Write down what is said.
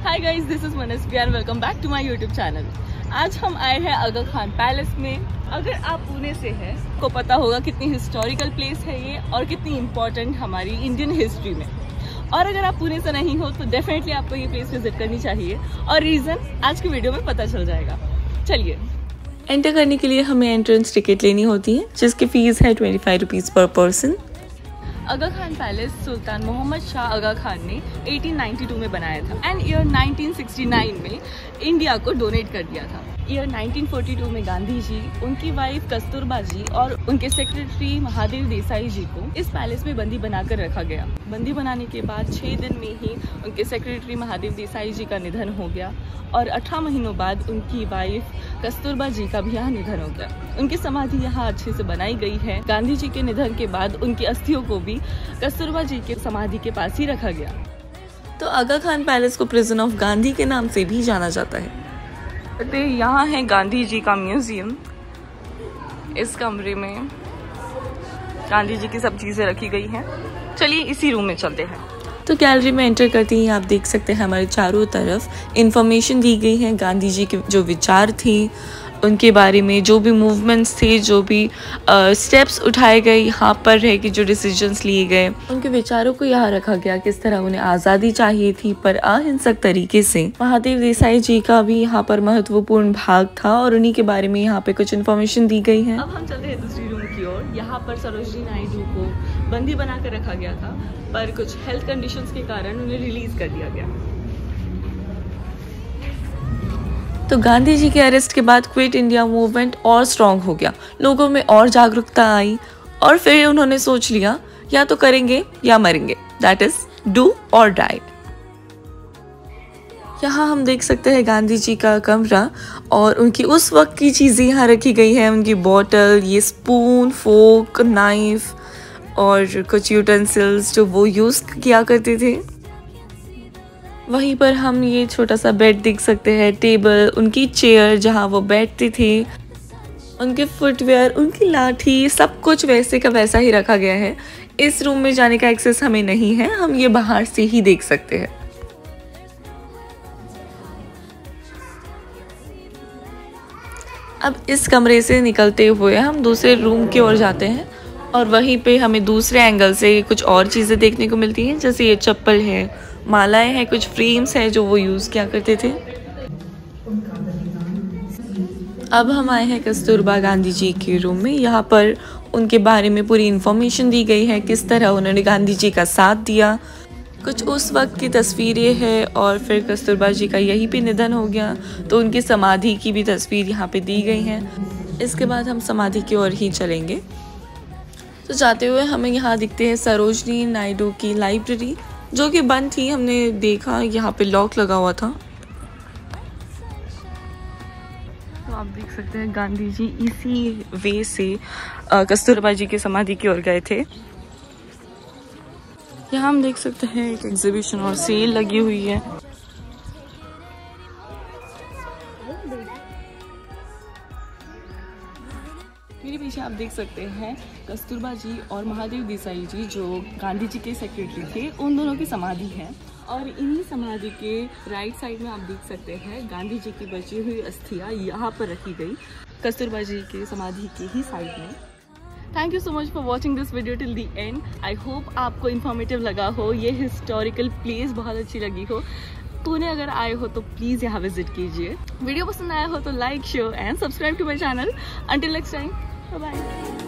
Hi guys, this is Manasvi and welcome back to my YouTube channel. आज हम आए हैं आगा खान पैलेस में। अगर आप पुणे से हैं तो पता होगा कितनी हिस्टोरिकल प्लेस है ये और कितनी इम्पोर्टेंट हमारी इंडियन हिस्ट्री में। और अगर आप पुणे से नहीं हो तो डेफिनेटली आपको ये प्लेस विजिट करनी चाहिए और रीज़न आज की वीडियो में पता चल जाएगा। चलिए। एंटर करने के लिए हमें एंट्रेंस टिकट लेनी होती है जिसकी फीस है 25 rupees per person. Aga Khan palace Sultan Mohammed Shah Aga Khan ने 1892 में बनाया था एंड ईयर 1969 में इंडिया को डोनेट कर दिया था। ईयर 1942 में गांधी जी, उनकी वाइफ कस्तूरबा जी और उनके सेक्रेटरी महादेव देसाई जी को इस पैलेस में बंदी बनाकर रखा गया। बंदी बनाने के बाद 6 दिन में ही उनके सेक्रेटरी महादेव देसाई जी का निधन हो गया और 18 महीनों बाद उनकी वाइफ कस्तूरबा जी का भी यहाँ निधन हो गया। उनकी समाधि यहाँ अच्छे से बनाई गई है। गांधी जी के निधन के बाद उनकी अस्थियों को भी कस्तूरबा जी के समाधि के पास ही रखा गया। तो आगा खान पैलेस को प्रिजन ऑफ गांधी के नाम से भी जाना जाता है। यहाँ है गांधी जी का म्यूजियम। इस कमरे में गांधी जी की सब चीजें रखी गई हैं। चलिए इसी रूम में चलते हैं। तो गैलरी में एंटर करते ही आप देख सकते हैं हमारे चारों तरफ इंफॉर्मेशन दी गई है गांधी जी के जो विचार थे, उनके बारे में जो भी मूवमेंट्स थे, जो भी स्टेप्स उठाए गए, यहाँ पर रह के जो डिसीजंस लिए गए, उनके विचारों को यहाँ रखा गया। किस तरह उन्हें आज़ादी चाहिए थी पर अहिंसक तरीके से। महादेव देसाई जी का भी यहाँ पर महत्वपूर्ण भाग था और उन्हीं के बारे में यहाँ पे कुछ इन्फॉर्मेशन दी गई है। अब हम चलते हैं दूसरी रूम की ओर। यहाँ पर सरोजिनी नायडू को बंदी बनाकर रखा गया था पर कुछ हेल्थ कंडीशंस के कारण उन्हें रिलीज कर दिया गया। तो गांधी जी के अरेस्ट के बाद क्विट इंडिया मूवमेंट और स्ट्रॉन्ग हो गया, लोगों में और जागरूकता आई और फिर उन्होंने सोच लिया या तो करेंगे या मरेंगे, that is do or die. यहाँ हम देख सकते हैं गांधी जी का कमरा और उनकी उस वक्त की चीज़ें यहाँ रखी गई हैं। उनकी बॉटल, ये स्पून, फोक, नाइफ और कुछ यूटेंसिल्स जो वो यूज़ किया करते थे। वहीं पर हम ये छोटा सा बेड देख सकते हैं, टेबल, उनकी चेयर जहाँ वो बैठते थे, उनके फुटवेयर, उनकी लाठी, सब कुछ वैसे का वैसा ही रखा गया है। इस रूम में जाने का एक्सेस हमें नहीं है, हम ये बाहर से ही देख सकते हैं। अब इस कमरे से निकलते हुए हम दूसरे रूम की ओर जाते हैं और वहीं पे हमें दूसरे एंगल से कुछ और चीज़ें देखने को मिलती हैं, जैसे ये चप्पल है, मालाएं हैं, कुछ फ्रेम्स हैं जो वो यूज़ किया करते थे। अब हम आए हैं कस्तूरबा गांधी जी के रूम में। यहाँ पर उनके बारे में पूरी इन्फॉर्मेशन दी गई है, किस तरह उन्होंने गांधी जी का साथ दिया। कुछ उस वक्त की तस्वीरें हैं और फिर कस्तूरबा जी का यहीं पे निधन हो गया तो उनकी समाधि की भी तस्वीर यहाँ पे दी गई है। इसके बाद हम समाधि की ओर ही चलेंगे। तो जाते हुए हमें यहाँ दिखते हैं सरोजिनी नायडू की लाइब्रेरी जो कि बंद थी। हमने देखा यहाँ पे लॉक लगा हुआ था। तो आप देख सकते हैं गांधी जी इसी वे से कस्तूरबा जी की समाधि की ओर गए थे। यहाँ हम देख सकते हैं एक एग्जीबिशन और सेल लगी हुई है। मेरे पीछे आप देख सकते हैं कस्तूरबा जी और महादेव देसाई जी जो गांधी जी के सेक्रेटरी थे, उन दोनों की समाधि है और इन्हीं समाधि के राइट साइड में आप देख सकते हैं गांधी जी की बची हुई अस्थियां यहाँ पर रखी गई कस्तूरबा जी के समाधि के ही साइड में। Thank you so much for watching this video till the end. I hope आपको इन्फॉर्मेटिव लगा हो, ये हिस्टोरिकल प्लेस बहुत अच्छी लगी हो। पुणे अगर आए हो तो प्लीज़ यहाँ विजिट कीजिए। वीडियो पसंद आया हो तो like, share and subscribe to my channel. Until next time, bye bye.